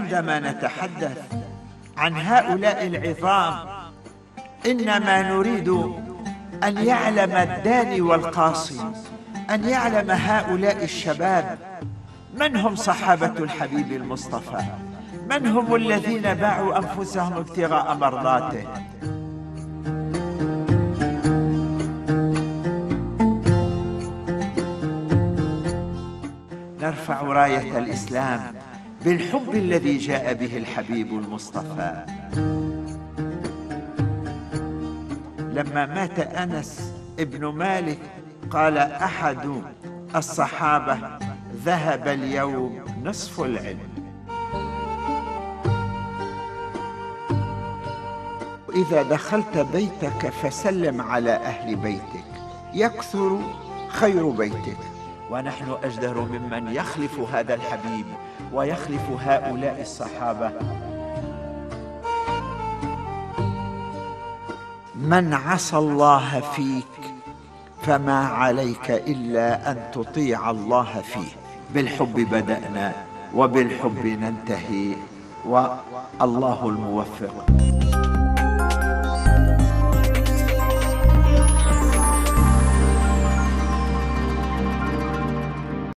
وعندما نتحدث عن هؤلاء العظام إنما نريد أن يعلم الداني والقاصي، أن يعلم هؤلاء الشباب من هم صحابة الحبيب المصطفى، من هم الذين باعوا أنفسهم ابتغاء مرضاته. نرفع راية الإسلام بالحب الذي جاء به الحبيب المصطفى. لما مات أنس ابن مالك قال أحد الصحابة: ذهب اليوم نصف العلم. إذا دخلت بيتك فسلم على أهل بيتك يكثر خير بيتك. ونحن أجدر ممن يخلف هذا الحبيب ويخلف هؤلاء الصحابة. من عصى الله فيك فما عليك إلا أن تطيع الله فيه. بالحب بدأنا وبالحب ننتهي، والله الموفق.